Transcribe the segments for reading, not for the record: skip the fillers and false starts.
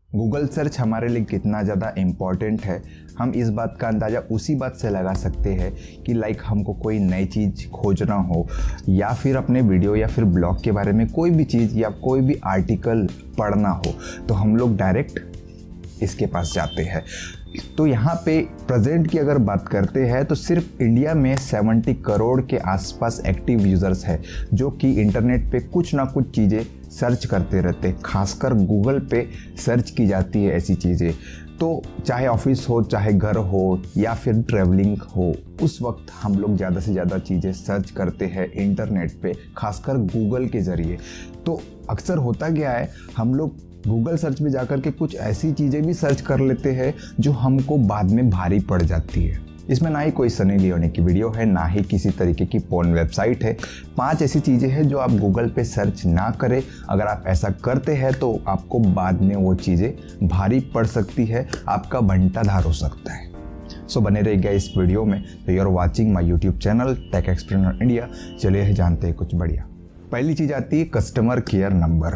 Google search हमारे लिए कितना ज़्यादा इम्पॉर्टेंट है, हम इस बात का अंदाज़ा उसी बात से लगा सकते हैं कि हमको कोई नई चीज़ खोजना हो या फिर अपने वीडियो या फिर ब्लॉग के बारे में कोई भी चीज़ या कोई भी आर्टिकल पढ़ना हो तो हम लोग डायरेक्ट इसके पास जाते हैं। तो यहाँ पे प्रेजेंट की अगर बात करते हैं तो सिर्फ इंडिया में 70 करोड़ के आसपास एक्टिव यूज़र्स है जो कि इंटरनेट पे कुछ ना कुछ चीज़ें सर्च करते रहते हैं। खासकर गूगल पे सर्च की जाती है ऐसी चीज़ें, तो चाहे ऑफिस हो, चाहे घर हो या फिर ट्रैवलिंग हो, उस वक्त हम लोग ज़्यादा से ज़्यादा चीज़ें सर्च करते हैं इंटरनेट पे, खासकर गूगल के ज़रिए। तो अक्सर होता क्या है, हम लोग गूगल सर्च में जाकर के कुछ ऐसी चीज़ें भी सर्च कर लेते हैं जो हमको बाद में भारी पड़ जाती है। इसमें ना ही कोई सनी लियोनी की वीडियो है, ना ही किसी तरीके की पोर्न वेबसाइट है। 5 ऐसी चीज़ें हैं जो आप गूगल पे सर्च ना करें। अगर आप ऐसा करते हैं तो आपको बाद में वो चीज़ें भारी पड़ सकती है, आपका बंटाधार हो सकता है। सो बने रहिएगा इस वीडियो में। तो you are watching my YouTube channel Tech Explainer India. चलिए जानते हैं कुछ बढ़िया। पहली चीज़ आती है कस्टमर केयर नंबर।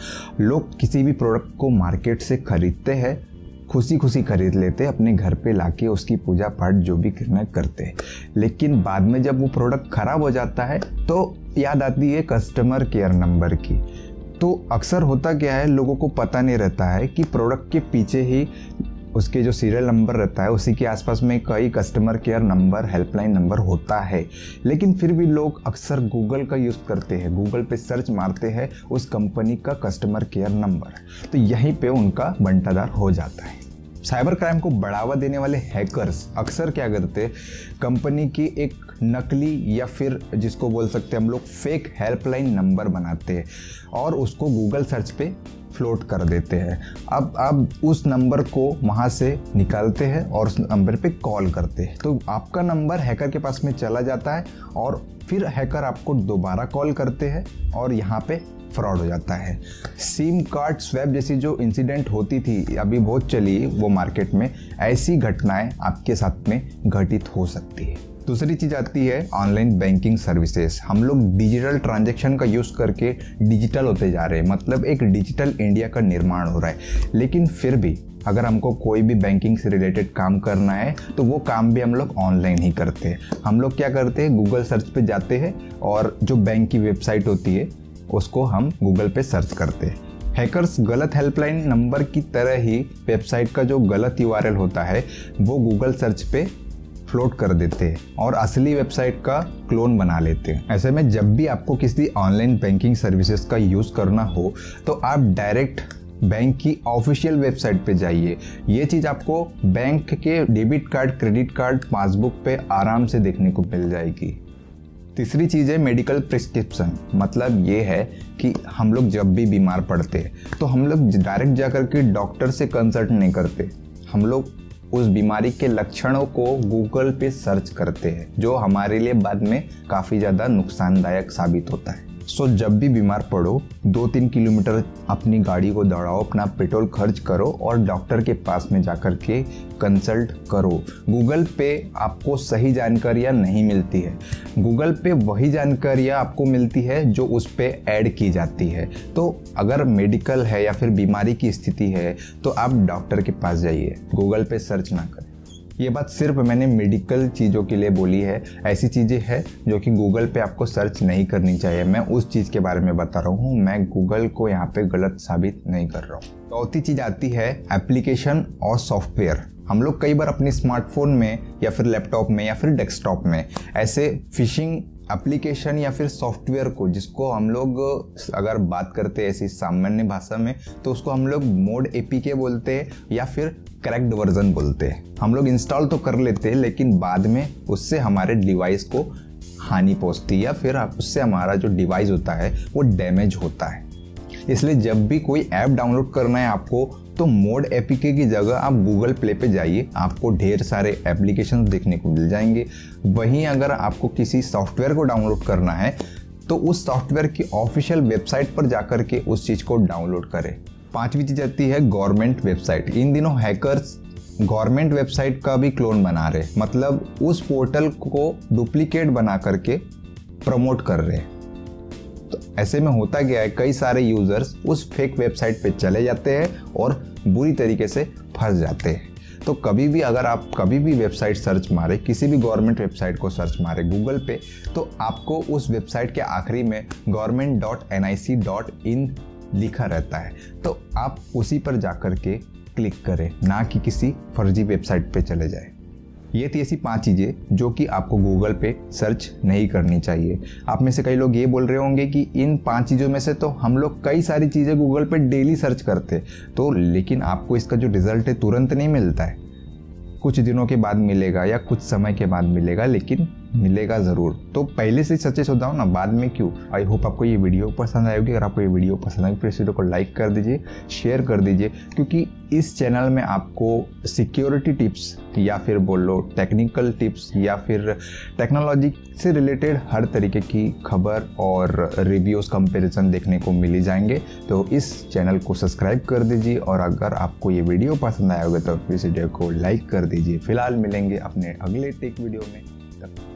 लोग किसी भी प्रोडक्ट को मार्केट से खरीदते हैं, खुशी खुशी खरीद लेते हैं, अपने घर पे लाके उसकी पूजा पाठ जो भी करना करते हैं, लेकिन बाद में जब वो प्रोडक्ट ख़राब हो जाता है तो याद आती है कस्टमर केयर नंबर की। तो अक्सर होता क्या है, लोगों को पता नहीं रहता है कि प्रोडक्ट के पीछे ही उसके जो सीरियल नंबर रहता है उसी के आसपास में कई customer care number, helpline number होता है। लेकिन फिर भी लोग अक्सर गूगल का यूज़ करते हैं, गूगल पे सर्च मारते हैं उस कंपनी का कस्टमर केयर नंबर, तो यहीं पे उनका बंटाधार हो जाता है। साइबर क्राइम को बढ़ावा देने वाले हैकर्स अक्सर क्या करते हैं, कंपनी की एक नकली या फिर जिसको बोल सकते हैं हम लोग फेक हेल्पलाइन नंबर बनाते हैं और उसको गूगल सर्च पे फ्लोट कर देते हैं। अब आप उस नंबर को वहाँ से निकालते हैं और उस नंबर पे कॉल करते हैं, तो आपका नंबर हैकर के पास में चला जाता है और फिर हैकर आपको दोबारा कॉल करते हैं और यहाँ पे फ्रॉड हो जाता है। सिम कार्ड स्वैप जैसी जो इंसिडेंट होती थी, अभी बहुत चली वो मार्केट में, ऐसी घटनाएं आपके साथ में घटित हो सकती है। दूसरी चीज़ आती है ऑनलाइन बैंकिंग सर्विसेज। हम लोग डिजिटल ट्रांजैक्शन का यूज़ करके डिजिटल होते जा रहे हैं, मतलब एक डिजिटल इंडिया का निर्माण हो रहा है। लेकिन फिर भी अगर हमको कोई भी बैंकिंग से रिलेटेड काम करना है तो वो काम भी हम लोग ऑनलाइन ही करते हैं। हम लोग क्या करते हैं, गूगल सर्च पे जाते हैं और जो बैंक की वेबसाइट होती है उसको हम गूगल पे सर्च करते हैं। हैकर्स गलत हेल्पलाइन नंबर की तरह ही वेबसाइट का जो गलत यूआरएल होता है वो गूगल सर्च पे फ्लोट कर देते हैं और असली वेबसाइट का क्लोन बना लेते हैं। ऐसे में जब भी आपको किसी ऑनलाइन बैंकिंग सर्विसेज का यूज़ करना हो तो आप डायरेक्ट बैंक की ऑफिशियल वेबसाइट पे जाइए। ये चीज़ आपको बैंक के debit card, credit card, passbook पे आराम से देखने को मिल जाएगी। तीसरी चीज़ है मेडिकल प्रिस्क्रिप्शन। मतलब ये है कि हम लोग जब भी बीमार पड़ते हैं तो हम लोग डायरेक्ट जाकर के डॉक्टर से कंसल्ट नहीं करते, हम लोग उस बीमारी के लक्षणों को गूगल पे सर्च करते हैं, जो हमारे लिए बाद में काफ़ी ज़्यादा नुकसानदायक साबित होता है। सो जब भी बीमार पड़ो 2-3 किलोमीटर अपनी गाड़ी को दौड़ाओ, अपना पेट्रोल खर्च करो और डॉक्टर के पास में जाकर के कंसल्ट करो। गूगल पे आपको सही जानकारियाँ नहीं मिलती है, गूगल पे वही जानकारियाँ आपको मिलती है जो उस पे ऐड की जाती है। तो अगर मेडिकल है या फिर बीमारी की स्थिति है तो आप डॉक्टर के पास जाइए, गूगल पे सर्च ना करें। ये बात सिर्फ मैंने मेडिकल चीज़ों के लिए बोली है, ऐसी चीज़ें हैं जो कि गूगल पे आपको सर्च नहीं करनी चाहिए। मैं उस चीज़ के बारे में बता रहा हूँ, मैं गूगल को यहाँ पे गलत साबित नहीं कर रहा हूँ। चौथी चीज़ आती है एप्लीकेशन और सॉफ्टवेयर। हम लोग कई बार अपने स्मार्टफोन में या फिर लैपटॉप में या फिर डेस्कटॉप में ऐसे फिशिंग एप्लीकेशन या फिर सॉफ्टवेयर को, जिसको हम लोग अगर बात करते हैं ऐसी सामान्य भाषा में तो उसको हम लोग मोड एपीके बोलते हैं या फिर क्रैक्ड वर्जन बोलते हैं। हम लोग इंस्टॉल तो कर लेते हैं लेकिन बाद में उससे हमारे डिवाइस को हानि पहुंचती है या फिर उससे हमारा जो डिवाइस होता है वो डैमेज होता है। इसलिए जब भी कोई ऐप डाउनलोड करना है आपको तो मोड एपीके की जगह आप गूगल प्ले पे जाइए, आपको ढेर सारे एप्लीकेशन देखने को मिल जाएंगे। वहीं अगर आपको किसी सॉफ्टवेयर को डाउनलोड करना है तो उस सॉफ्टवेयर की ऑफिशियल वेबसाइट पर जाकर के उस चीज़ को डाउनलोड करें। पांचवी चीज़ आती है गवर्नमेंट वेबसाइट। इन दिनों हैकर्स गवर्नमेंट वेबसाइट का भी क्लोन बना रहे, मतलब उस पोर्टल को डुप्लीकेट बना करके प्रमोट कर रहे हैं। तो ऐसे में होता क्या है, कई सारे यूजर्स उस फेक वेबसाइट पे चले जाते हैं और बुरी तरीके से फंस जाते हैं। तो कभी भी अगर आप कभी भी वेबसाइट सर्च मारे, किसी भी गवर्नमेंट वेबसाइट को सर्च मारे गूगल पे, तो आपको उस वेबसाइट के आखिरी में government.nic.in लिखा रहता है। तो आप उसी पर जाकर के क्लिक करें, ना कि किसी फर्जी वेबसाइट पे चले जाए। ये थी ऐसी 5 चीज़ें जो कि आपको गूगल पे सर्च नहीं करनी चाहिए। आप में से कई लोग ये बोल रहे होंगे कि इन 5 चीज़ों में से तो हम लोग कई सारी चीज़ें गूगल पे डेली सर्च करते, तो लेकिन आपको इसका जो रिज़ल्ट है तुरंत नहीं मिलता है, कुछ दिनों के बाद मिलेगा या कुछ समय के बाद मिलेगा, लेकिन मिलेगा ज़रूर। तो पहले से सचेत हो जाओ ना, बाद में क्यों। आई होप आपको ये वीडियो पसंद आएगी। अगर आपको ये वीडियो पसंद आएगी फिर इस वीडियो को लाइक कर दीजिए, शेयर कर दीजिए, क्योंकि इस चैनल में आपको सिक्योरिटी टिप्स या फिर बोलो टेक्निकल टिप्स या फिर टेक्नोलॉजी से रिलेटेड हर तरीके की खबर और रिव्यूज़ कंपैरिजन देखने को मिल जाएंगे। तो इस चैनल को सब्सक्राइब कर दीजिए, और अगर आपको ये वीडियो पसंद आया होगा तो इस वीडियो को लाइक कर दीजिए। फिलहाल मिलेंगे अपने अगले टेक वीडियो में। तब